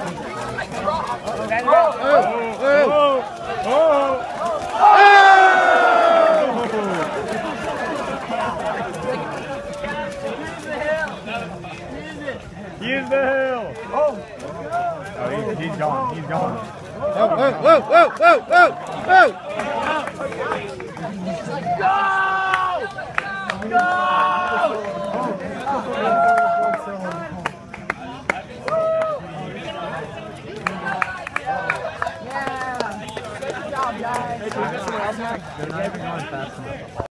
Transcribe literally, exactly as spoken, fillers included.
Use the hill. Oh, he's, he's gone. He's gone. Whoa, whoa, whoa, whoa, whoa, whoa, whoa! Go! Go! Yeah. Good job, guys. Hey, can we get someone else now?